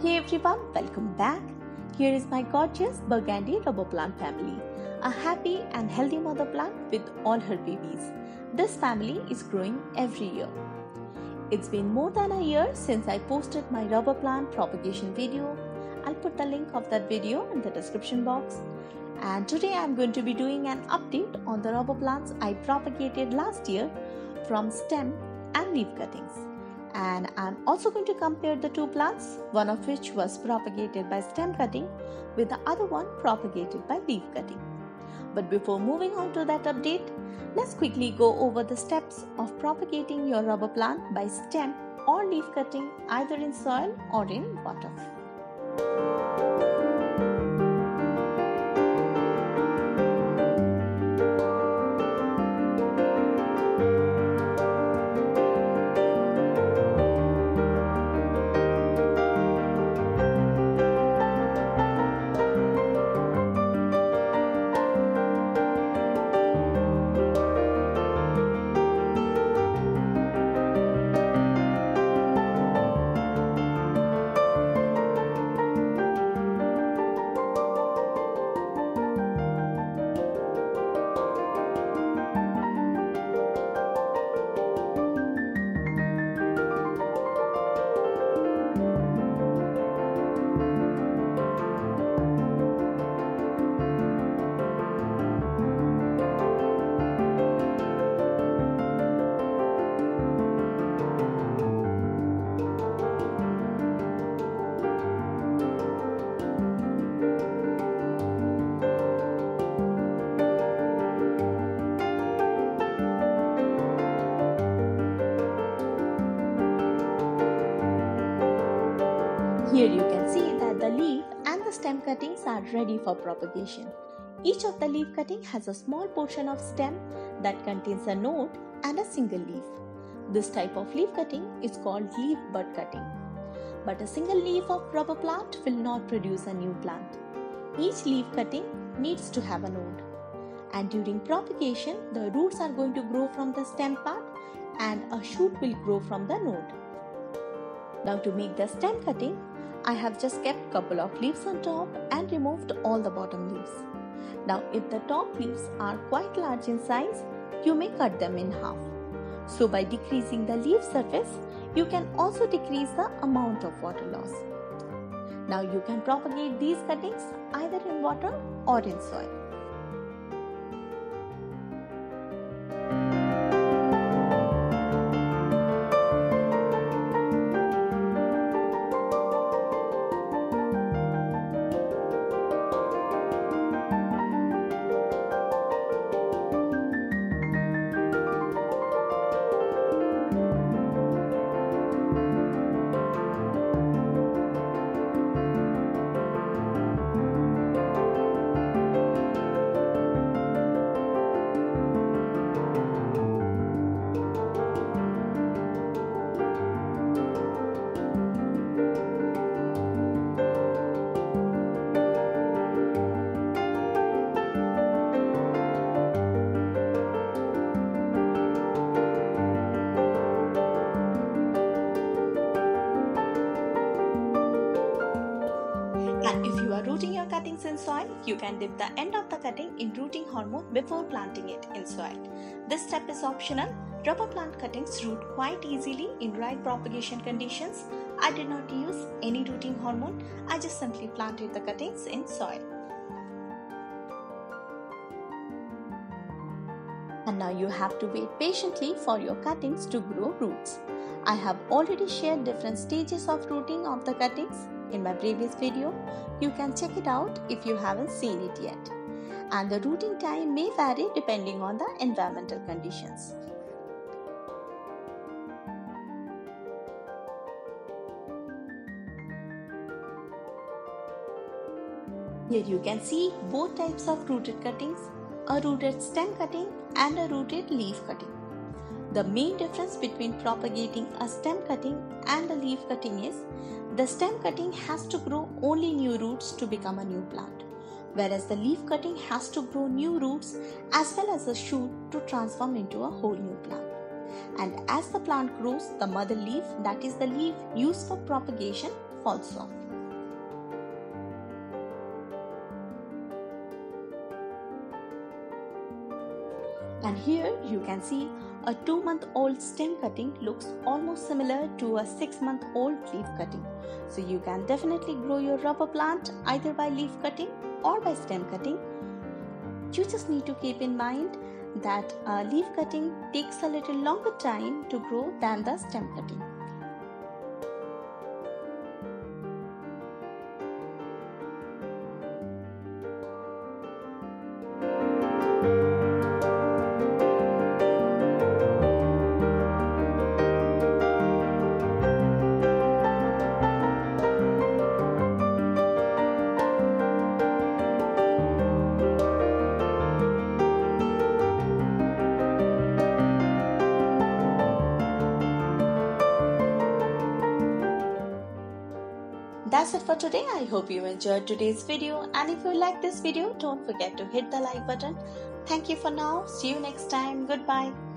Hey everyone, welcome back. Here is my gorgeous burgundy rubber plant family, a happy and healthy mother plant with all her babies. This family is growing every year. It's been more than a year since I posted my rubber plant propagation video. I'll put the link of that video in the description box. And today I'm going to be doing an update on the rubber plants I propagated last year from stem and leaf cuttings. And I'm also going to compare the two plants, one of which was propagated by stem cutting with the other one propagated by leaf cutting. But before moving on to that update, let's quickly go over the steps of propagating your rubber plant by stem or leaf cutting either in soil or in water. Here you can see that the leaf and the stem cuttings are ready for propagation. Each of the leaf cutting has a small portion of stem that contains a node and a single leaf. This type of leaf cutting is called leaf bud cutting. But a single leaf of rubber plant will not produce a new plant. Each leaf cutting needs to have a node. And during propagation, the roots are going to grow from the stem part and a shoot will grow from the node. Now to make the stem cutting, I have just kept couple of leaves on top and removed all the bottom leaves. Now if the top leaves are quite large in size, you may cut them in half. So by decreasing the leaf surface, you can also decrease the amount of water loss. Now you can propagate these cuttings either in water or in soil. And if you are rooting your cuttings in soil, you can dip the end of the cutting in rooting hormone before planting it in soil. This step is optional. Rubber plant cuttings root quite easily in right propagation conditions. I did not use any rooting hormone. I just simply planted the cuttings in soil. And now you have to wait patiently for your cuttings to grow roots. I have already shared different stages of rooting of the cuttings in my previous video. You can check it out if you haven't seen it yet. And the rooting time may vary depending on the environmental conditions. Here you can see both types of rooted cuttings, a rooted stem cutting and a rooted leaf cutting. The main difference between propagating a stem cutting and a leaf cutting is the stem cutting has to grow only new roots to become a new plant, whereas the leaf cutting has to grow new roots as well as a shoot to transform into a whole new plant. And as the plant grows, the mother leaf, that is the leaf used for propagation, falls off. And here you can see a 2-month-old stem cutting looks almost similar to a 6-month-old leaf cutting. So you can definitely grow your rubber plant either by leaf cutting or by stem cutting. You just need to keep in mind that leaf cutting takes a little longer time to grow than the stem cutting. That's it for today. I hope you enjoyed today's video, and if you like this video, don't forget to hit the like button. Thank you for now. See you next time. Goodbye.